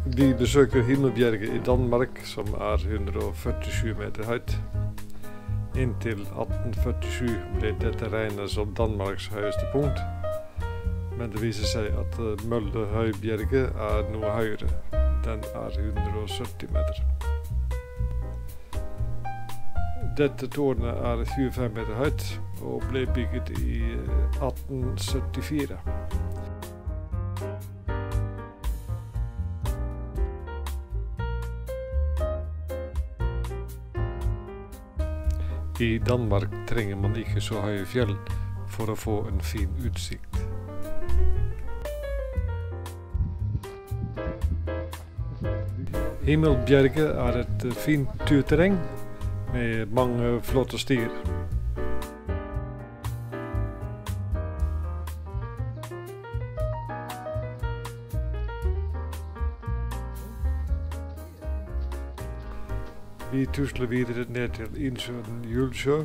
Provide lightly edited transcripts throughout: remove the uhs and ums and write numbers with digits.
Vi besøker Himmelbjerget i Danmark, som er 147 meter høyt. Inntil 1847 ble dette regnet som Danmarks høyeste punkt, men det viser seg at Møllehøybjerget er noe høyere. Den er 170 meter. Dette tårnet er 25 meter høyt og ble bygget i 1874. I Danmark trenger man ikke så høye fjell for å få en fin utsikt. Himmelbjerget er et fint turterreng med mange flotte stier. Vi tusler videre ned til innsjøen Julsjø.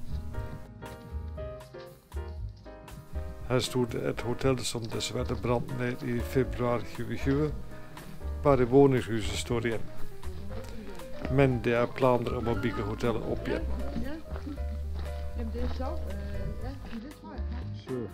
Her stod det et hotell som dessverre brant ned i februar 2020. Bare våningshuset står igjen. Men det er planer om å bygge hotellet opp igjen. Jamen det er sjovt. Ja, det tror jeg. Sure.